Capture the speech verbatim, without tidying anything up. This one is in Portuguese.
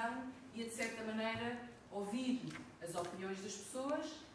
informação e a, de certa maneira, ouvir as opiniões das pessoas